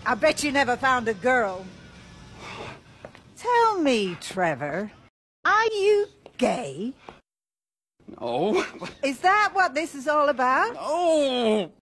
I bet you never found a girl. Tell me, Trevor, are you gay? No. Is that what this is all about? No!